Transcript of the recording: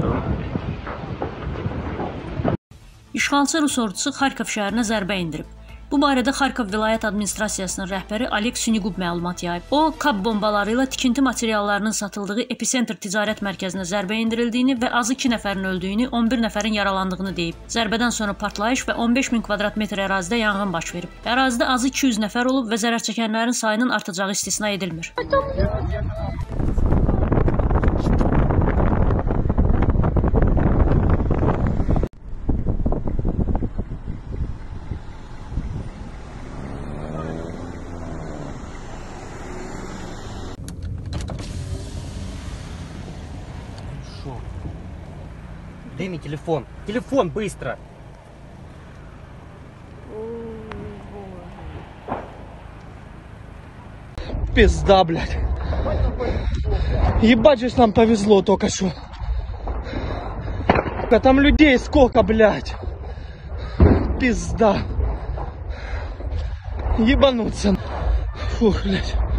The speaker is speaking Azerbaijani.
İşğalçı Rus ordusu Xarkov şəhərinə zərbə endirib. Bu barədə Xarkov vilayət administrasiyasının rəhbəri Oleg Syunigub məlumat yayıb. O, KAB bombaları ilə tikinti materiallarının satıldığı Epicentr ticarət mərkəzinə zərbə endirildiyini və azı 2 nəfərin öldüyünü, 11 nəfərin yaralandığını deyib. Zərbədən sonra partlayış və 15 min kvadrat metr ərazidə yanğın baş verib. Ərazidə azı 200 nəfər olub və zərər çəkənlərin sayının artacağı istisna edilmir. Дай мне телефон. Телефон, быстро. Пизда, блядь. Ебать же нам повезло только что. Там людей сколько, блядь. Пизда. Ебануться. Фух, блядь.